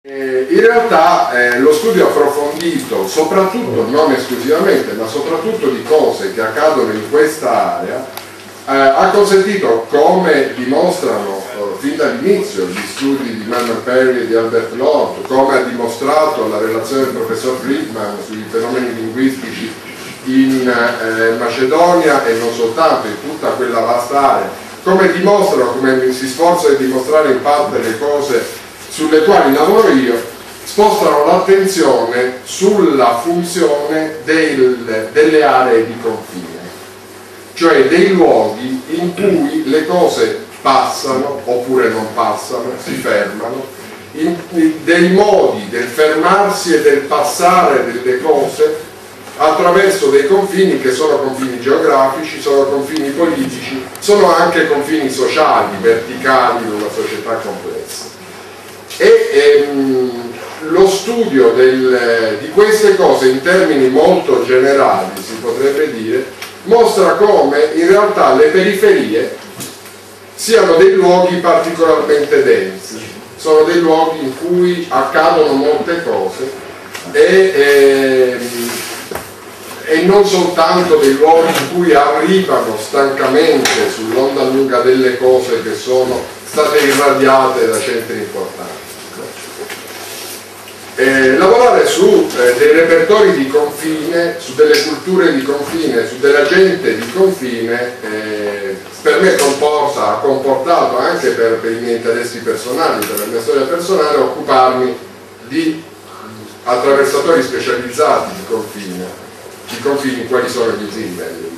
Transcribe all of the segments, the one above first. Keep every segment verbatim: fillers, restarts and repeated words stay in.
Eh, in realtà eh, lo studio approfondito, soprattutto, non esclusivamente, ma soprattutto di cose che accadono in questa area, eh, ha consentito, come dimostrano eh, fin dall'inizio gli studi di Manuel Perry e di Albert Lord, come ha dimostrato la relazione del professor Friedman sui fenomeni linguistici in eh, Macedonia e non soltanto, in tutta quella vasta area, come dimostrano, come si sforza di dimostrare in parte le cose sulle quali lavoro io, spostano l'attenzione sulla funzione del, delle aree di confine, cioè dei luoghi in cui le cose passano oppure non passano, si fermano, in, in, dei modi del fermarsi e del passare delle cose attraverso dei confini che sono confini geografici, sono confini politici, sono anche confini sociali, verticali in una società complessa. E ehm, lo studio del, di queste cose in termini molto generali, si potrebbe dire, mostra come in realtà le periferie siano dei luoghi particolarmente densi, sono dei luoghi in cui accadono molte cose e, ehm, e non soltanto dei luoghi in cui arrivano stancamente sull'onda lunga delle cose che sono state irradiate da centri importanti. Eh, lavorare su eh, dei repertori di confine, su delle culture di confine, su della gente di confine, eh, per me comporta, ha comportato anche per, per i miei interessi personali, per la mia storia personale, occuparmi di attraversatori specializzati di confine, di confini, quali sono gli zingari,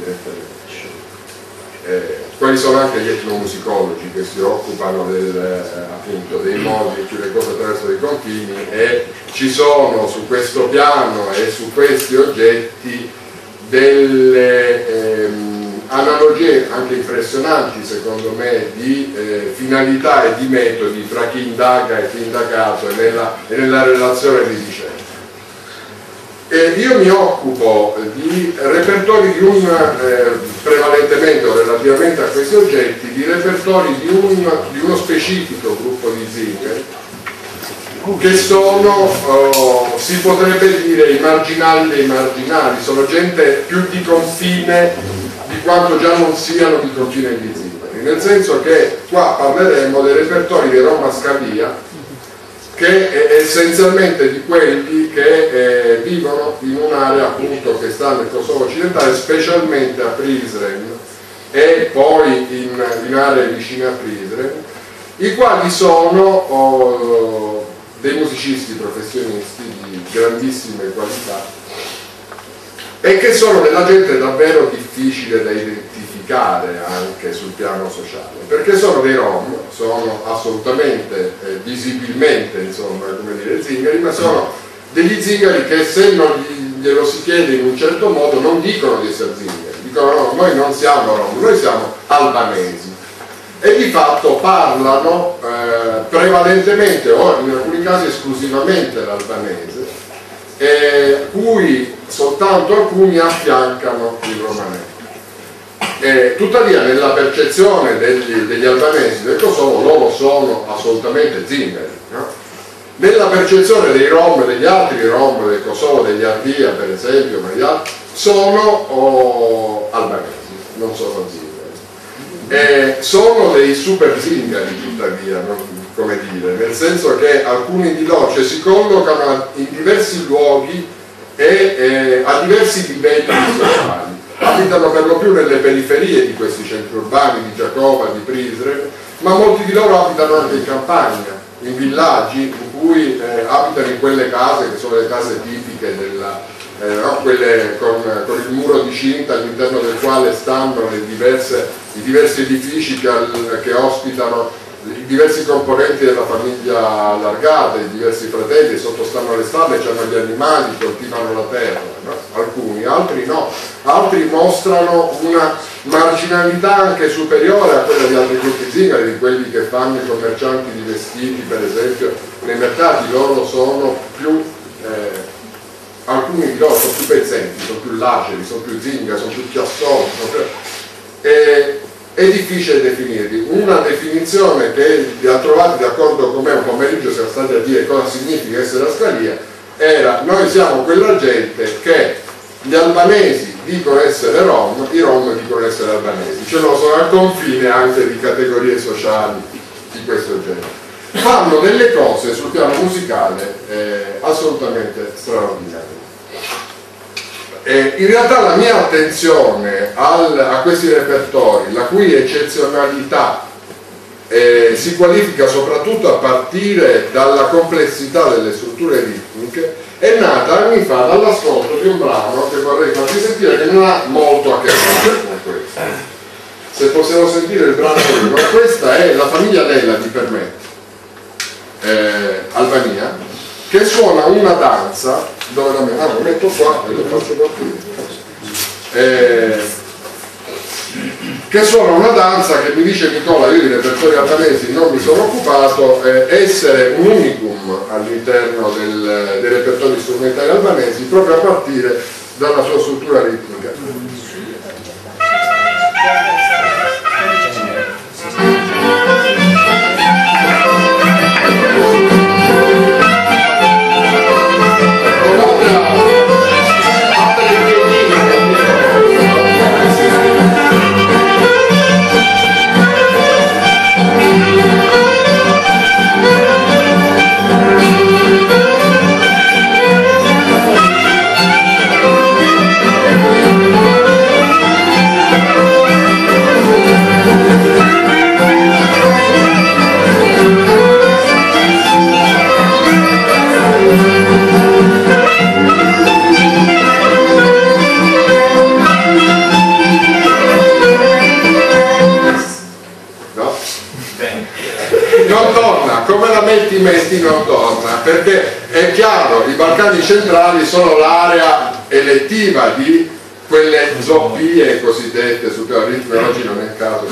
eh, quali sono anche gli etnomusicologi che si occupano del, eh, appunto, dei modi in cui le cose attraversano i confini, e ci sono su questo piano e su questi oggetti delle ehm, analogie anche impressionanti, secondo me, di eh, finalità e di metodi tra chi indaga e chi indagato e nella, e nella relazione di ricerca. E io mi occupo di repertori di un, eh, prevalentemente o relativamente a questi oggetti, di repertori di, un, di uno specifico gruppo di zingari, che sono, oh, si potrebbe dire, i marginali dei marginali, sono gente più di confine di quanto già non siano di confine gli zingari, nel senso che qua parleremo dei repertori di Roma Scalia, che è essenzialmente di quelli che eh, vivono in un'area appunto che sta nel Kosovo occidentale, specialmente a Prizren e poi in, in aree vicine a Prizren, i quali sono oh, dei musicisti professionisti di grandissime qualità e che sono della gente davvero difficile da identificare anche sul piano sociale, perché sono dei rom, sono assolutamente, eh, visibilmente, insomma, come dire, zingari, ma sono degli zingari che, se non glielo si chiede in un certo modo, non dicono di essere zingari, dicono no, noi non siamo rom, noi siamo albanesi, e di fatto parlano eh, prevalentemente o in alcuni casi esclusivamente l'albanese, eh, cui soltanto alcuni affiancano il romanese. Eh, tuttavia nella percezione degli, degli albanesi del Kosovo loro sono assolutamente zingari, no? Nella percezione dei rom, degli altri rom del Kosovo, degli Ardia per esempio, ma gli altri, sono oh, albanesi, non sono zingari. Eh, sono dei super zingari tuttavia, no? Come dire, nel senso che alcuni di loro, cioè, si collocano in diversi luoghi e eh, a diversi livelli sociali. Abitano per lo più nelle periferie di questi centri urbani, di Giacova, di Prizren, ma molti di loro abitano anche in campagna, in villaggi in cui eh, abitano in quelle case che sono le case tipiche, della, eh, no? Quelle con, con il muro di cinta all'interno del quale stanno le diverse, i diversi edifici che, al, che ospitano i diversi componenti della famiglia allargata, i diversi fratelli, sotto stanno le stalle, hanno gli animali, coltivano la terra, no? Alcuni, altri no, altri mostrano una marginalità anche superiore a quella di altri gruppi zingari, di quelli che fanno i commercianti di vestiti per esempio nei mercati. Loro sono più, eh, alcuni di loro sono più pezzenti, sono più laceri, sono più zingari, sono più chiassosi, sono più... E, è difficile definirli. Una definizione che li ha trovati d'accordo con me un pomeriggio, siamo stati a dire cosa significa essere a Scalia, era: noi siamo quella gente che gli albanesi dicono essere rom, i rom dicono essere albanesi, cioè non sono al confine anche di categorie sociali di questo genere. Fanno delle cose sul piano musicale eh, assolutamente straordinarie. Eh, in realtà la mia attenzione al, a questi repertori, la cui eccezionalità eh, si qualifica soprattutto a partire dalla complessità delle strutture ritmiche, è nata anni fa dall'ascolto di un brano che vorrei farvi sentire, che non ha molto a che fare con questo. Se possiamo sentire il brano prima, questa è La famiglia Lella di Permetti, eh, Albania, che suona una danza, dove la metto, ah, lo metto qua e lo faccio partire, eh, che suona una danza che mi dice Nicola, io di repertori albanesi non mi sono occupato, eh, essere un unicum all'interno del, dei repertori strumentali albanesi, proprio a partire dalla sua struttura ritmica. Non torna, come la metti metti non torna, perché è chiaro, i Balcani centrali sono l'area elettiva di quelle zoppie cosiddette sul piano ritmico, oggi non è il caso,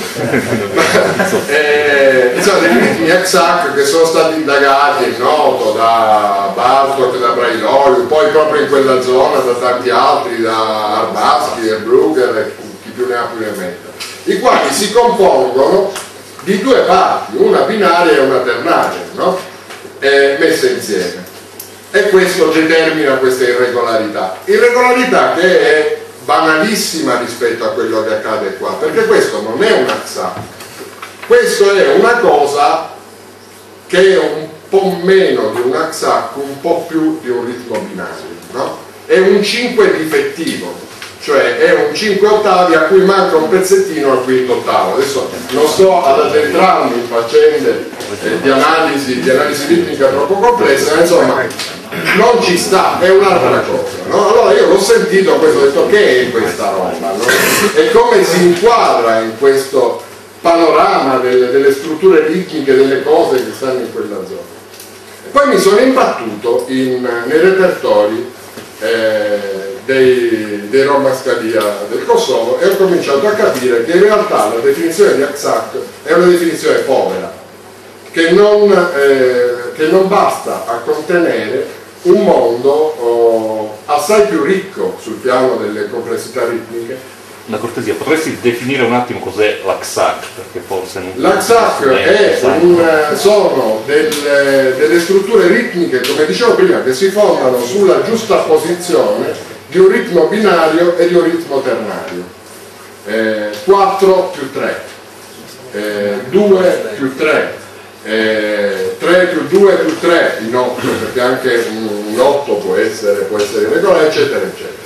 eh, insomma dei ritmi ex-hack che sono stati indagati, è noto, da Bartok, da Brailorio, poi proprio in quella zona da tanti altri, da Arbaschi, e Brugger e chi più ne ha più ne metta, i quali si compongono di due parti, una binaria e una ternaria, no? eh, messe insieme, e questo determina questa irregolarità irregolarità che è banalissima rispetto a quello che accade qua, perché questo non è un axac, questo è una cosa che è un po' meno di un axac, un po' più di un ritmo binario, no? È un cinque difettivo, cioè è un cinque ottavi a cui manca un pezzettino al quinto ottavo. Adesso non sto ad addentrarmi in faccende eh, di analisi di analisi ritmica troppo complessa, ma insomma non ci sta, è un'altra cosa, no? Allora io l'ho sentito, questo ho detto: che è questa roba, no? E come si inquadra in questo panorama delle, delle strutture ritmiche, delle cose che stanno in quella zona. E poi mi sono imbattuto in, nei repertori eh, dei, dei Rom a Scalia del Kosovo, e ho cominciato a capire che in realtà la definizione di axac è una definizione povera, che non, eh, che non basta a contenere un mondo oh, assai più ricco sul piano delle complessità ritmiche. Una cortesia, potresti definire un attimo cos'è l'Axac? Perché forse non... L'Axac è un, sono delle, delle strutture ritmiche, come dicevo prima, che si fondano sulla giusta posizione di un ritmo binario e di un ritmo ternario. Eh, quattro più tre, eh, due più tre, eh, tre più due più tre in otto, perché anche un otto può essere, può essere irregolare, eccetera, eccetera.